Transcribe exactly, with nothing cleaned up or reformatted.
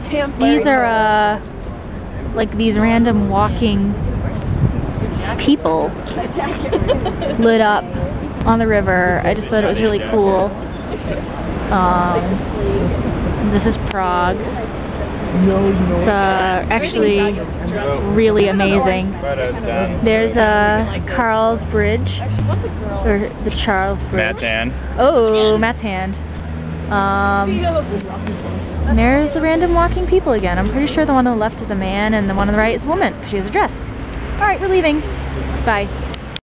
These are, uh, like these random walking people lit up on the river. I just thought it was really cool. Um, this is Prague. It's uh, actually really amazing. There's uh, Carl's Bridge, or the Charles Bridge. Matt's hand. Oh, Matt's hand. Um, and there's the random walking people again. I'm pretty sure the one on the left is a man and the one on the right is a woman. She has a dress. Alright, we're leaving. Bye.